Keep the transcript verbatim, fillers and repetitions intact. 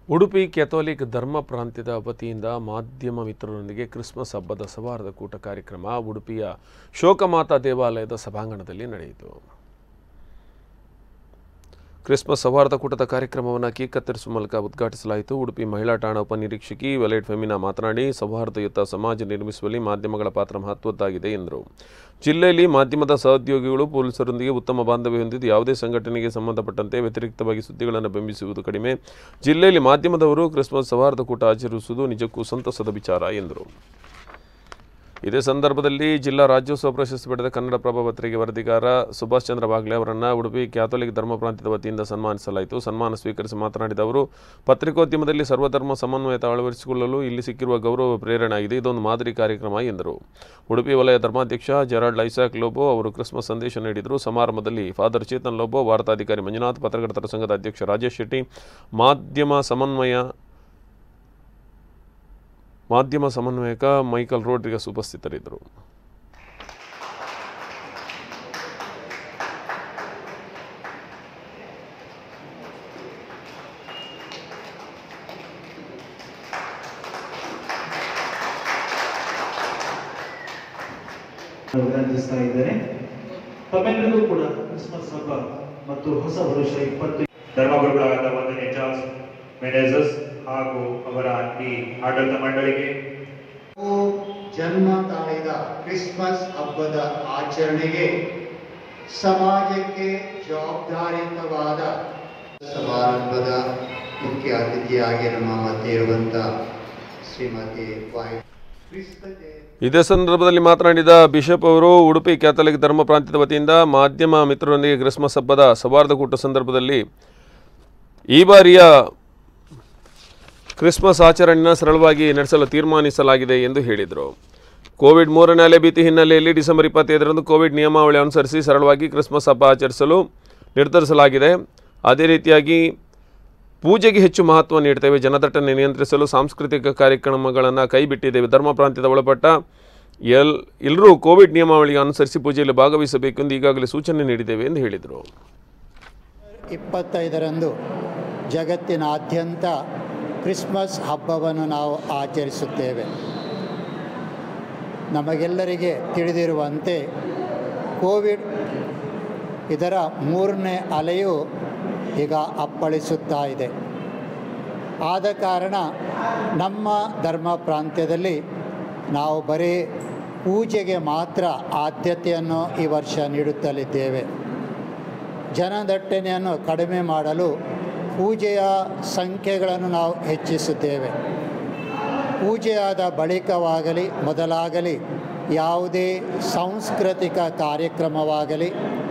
Udupi Catholic ಧರ್ಮ ಪ್ರಾಂತ್ಯದ ವತಿಯಿಂದ ಮಾಧ್ಯಮ ಮಿತ್ರರೊಂದಿಗೆ ಕ್ರಿಸ್ಮಸ್ ಹಬ್ಬದ ಸೌಹಾರ್ದ ಕೂಟ ಕಾರ್ಯಕ್ರಮ ಉಡುಪಿಯ ಶೋಕಮಾತಾ ದೇವಾಲಯದ ಸಭಾಂಗಣದಲ್ಲಿ ನಡೆಯಿತು. ಕ್ರಿಸ್ಮಸ್ ಸೌಹಾರ್ದ ಕೂಟದ ಕಾರ್ಯಕ್ರಮವನ್ನು ಕೇಕ್ ಕತ್ತರಿಸುವ ಮೂಲಕ ಉದ್ಘಾಟಿಸಲಾಯಿತು. ಉಡುಪಿ ಮಹಿಳಾ ಠಾಣಾ ಉಪನಿರೀಕ್ಷಕಿ ವಲೇಟ್ ಫೆಮಿನಾ ಮಾತನಾಡಿ, ಸೌಹಾರ್ದಯುತ ಸಮಾಜ ನಿರ್ಮಿಸುವಲ್ಲಿ ಮಾಧ್ಯಮಗಳ ಪಾತ್ರ ಮಹತ್ವದ್ದಾಗಿದೆ ಎಂದರು. ಜಿಲ್ಲೆಯಲ್ಲಿ ಮಾಧ್ಯಮದ ಸಹೋದ್ಯೋಗಿಗಳು ಪೊಲೀಸರೊಂದಿಗೆ ಉತ್ತಮ ಬಾಂಧವ್ಯ ಹೊಂದಿದ್ದು ಯಾವುದೇ ಸಂಘಟನೆಗೆ ಸಂಬಂಧಪಟ್ಟಂತೆ ವ್ಯತಿರಿಕ್ತವಾಗಿ ಸುದ್ದಿಗಳನ್ನು ಬಿಂಬಿಸುವುದು ಕಡಿಮೆ. ಜಿಲ್ಲೆಯಲ್ಲಿ ಮಾಧ್ಯಮದವರು ಕ್ರಿಸ್ಮಸ್ ಸೌಹಾರ್ದ ಕೂಟ ಆಚರಿಸುವುದು ನಿಜಕ್ಕೂ ಸಂತಸದ ವಿಚಾರ ಎಂದರು. ಇದೇ ಸಂದರ್ಭದಲ್ಲಿ ಜಿಲ್ಲಾ ರಾಜ್ಯೋತ್ಸವ ಪ್ರಶಸ್ತಿ ಪಡೆದ ಕನ್ನಡಪ್ರಭ ಪತ್ರಿಕೆ ವರದಿಗಾರ ಸುಭಾಷ್ ಚಂದ್ರ ಬಾಗ್ಲೆ ಅವರನ್ನು ಉಡುಪಿ ಕ್ಯಾಥೋಲಿಕ್ ಧರ್ಮ ಪ್ರಾಂತ್ಯದ ವತಿಯಿಂದ ಸನ್ಮಾನಿಸಲಾಯಿತು. ಸನ್ಮಾನ ಸ್ವೀಕರಿಸಿ ಮಾತನಾಡಿದ ಅವರು, ಪತ್ರಿಕೋದ್ಯಮದಲ್ಲಿ ಸರ್ವಧರ್ಮ ಸಮನ್ವಯತೆ ಅಳವಡಿಸಿಕೊಳ್ಳಲು ಇಲ್ಲಿ ಸಿಕ್ಕಿರುವ ಗೌರವ ಪ್ರೇರಣೆ ಆಗಿದೆ. ಇದೊಂದು ಮಾದರಿ ಕಾರ್ಯಕ್ರಮ ಎಂದರು. ಉಡುಪಿ ವಲಯ ಧರ್ಮಾಧ್ಯಕ್ಷ ಜೆರಾಲ್ಡ್ ಐಸಾಕ್ ಲೋಬೋ ಅವರು ಕ್ರಿಸ್ಮಸ್ ಸಂದೇಶ ನೀಡಿದರು. ಸಮಾರಂಭದಲ್ಲಿ ಫಾದರ್ ಚೇತನ್ ಲೋಬೋ, ವಾರ್ತಾಧಿಕಾರಿ ಮಂಜುನಾಥ್, ಪತ್ರಕರ್ತರ ಸಂಘದ ಅಧ್ಯಕ್ಷ ರಾಜೇಶ್ ಶೆಟ್ಟಿ, ಮಾಧ್ಯಮ ಸಮನ್ವಯ ಮಾಧ್ಯಮ ಸಮನ್ವಯಕ ಮೈಕಲ್ ರೋಡ್ರಿಗಸ್ ಉಪಸ್ಥಿತರಿದ್ದರು. ಅಭಿನಂದಿಸ್ತಾ ಇದ್ದಾರೆ. ತಮ್ಮೆಲ್ಲರಿಗೂ ಕೂಡ ಕ್ರಿಸ್ಮಸ್ ಹಬ್ಬ ಮತ್ತು ಹೊಸ ವರುಷ ಇಪ್ಪತ್ತು ಧರ್ಮಗುರುಗಳಾದ ವಂದನೆ ಚಾರ್ಲ್ಸ್ ಮೆನೇಜಸ್ ಹಾಗೂ ಅವರ ಈ ಆಡಳಿತ ಮಂಡಳಿಗೆ ಜನ್ಮ ತಾಳಿದ ಕ್ರಿಸ್ಮಸ್ ಹಬ್ಬದ ಆಚರಣೆಗೆ ಸಮಾಜಕ್ಕೆ ಜವಾಬ್ದಾರಿಯುತವಾದ ಸಮಾರಂಭದ ಮುಖ್ಯ ಅತಿಥಿಯಾಗಿ ನಮ್ಮ ಮಧ್ಯೆ ಇರುವಂತ ಶ್ರೀಮತಿ ವಾಯ್. ಇದೇ ಸಂದರ್ಭದಲ್ಲಿ ಮಾತನಾಡಿದ ಬಿಷಪ್ ಅವರು, ಉಡುಪಿ ಕ್ಯಾಥೋಲಿಕ್ ಧರ್ಮ ಪ್ರಾಂತ್ಯದ ವತಿಯಿಂದ ಮಾಧ್ಯಮ ಮಿತ್ರರೊಂದಿಗೆ ಕ್ರಿಸ್ಮಸ್ ಹಬ್ಬದ ಸೌಹಾರ್ದ ಕೂಟ ಸಂದರ್ಭದಲ್ಲಿ ಈ ಬಾರಿಯ ಕ್ರಿಸ್ಮಸ್ ಆಚರಣೆಯನ್ನು ಸರಳವಾಗಿ ನಡೆಸಲು ತೀರ್ಮಾನಿಸಲಾಗಿದೆ ಎಂದು ಹೇಳಿದರು. ಕೋವಿಡ್ ಮೂರನೇ ಅಲೆ ಭೀತಿ ಹಿನ್ನೆಲೆಯಲ್ಲಿ ಡಿಸೆಂಬರ್ ಇಪ್ಪತ್ತೈದರಂದು ಕೋವಿಡ್ ನಿಯಮಾವಳಿ ಅನುಸರಿಸಿ ಸರಳವಾಗಿ ಕ್ರಿಸ್ಮಸ್ ಹಬ್ಬ ಆಚರಿಸಲು ನಿರ್ಧರಿಸಲಾಗಿದೆ. ಅದೇ ರೀತಿಯಾಗಿ ಪೂಜೆಗೆ ಹೆಚ್ಚು ಮಹತ್ವ ನೀಡ್ತೇವೆ. ಜನದಟ್ಟಣೆ ನಿಯಂತ್ರಿಸಲು ಸಾಂಸ್ಕೃತಿಕ ಕಾರ್ಯಕ್ರಮಗಳನ್ನು ಕೈಬಿಟ್ಟಿದ್ದೇವೆ. ಧರ್ಮ ಪ್ರಾಂತ್ಯದ ಒಳಪಟ್ಟ ಎಲ್ ಎಲ್ಲರೂ ಕೋವಿಡ್ ನಿಯಮಾವಳಿಗೆ ಅನುಸರಿಸಿ ಪೂಜೆಯಲ್ಲಿ ಭಾಗವಹಿಸಬೇಕೆಂದು ಈಗಾಗಲೇ ಸೂಚನೆ ನೀಡಿದ್ದೇವೆ ಎಂದು ಹೇಳಿದರು. ಇಪ್ಪತ್ತೈದರಂದು ಜಗತ್ತಿನಾದ್ಯಂತ ಕ್ರಿಸ್ಮಸ್ ಹಬ್ಬವನ್ನು ನಾವು ಆಚರಿಸುತ್ತೇವೆ. ನಮಗೆಲ್ಲರಿಗೆ ತಿಳಿದಿರುವಂತೆ ಕೋವಿಡ್ ಇದರ ಮೂರನೇ ಅಲೆಯು ಈಗ ಅಪ್ಪಳಿಸುತ್ತಾ ಇದೆ. ಆದ ಕಾರಣ ನಮ್ಮ ಧರ್ಮ ಪ್ರಾಂತ್ಯದಲ್ಲಿ ನಾವು ಬರೀ ಪೂಜೆಗೆ ಮಾತ್ರ ಆದ್ಯತೆಯನ್ನು ಈ ವರ್ಷ ನೀಡುತ್ತಲಿದ್ದೇವೆ. ಜನದಟ್ಟಣೆಯನ್ನು ಕಡಿಮೆ ಮಾಡಲು ಪೂಜೆಯ ಸಂಖ್ಯೆಗಳನ್ನು ನಾವು ಹೆಚ್ಚಿಸುತ್ತೇವೆ. ಪೂಜೆಯಾದ ಬಳಿಕವಾಗಲಿ ಮೊದಲಾಗಲಿ ಯಾವುದೇ ಸಾಂಸ್ಕೃತಿಕ ಕಾರ್ಯಕ್ರಮವಾಗಲಿ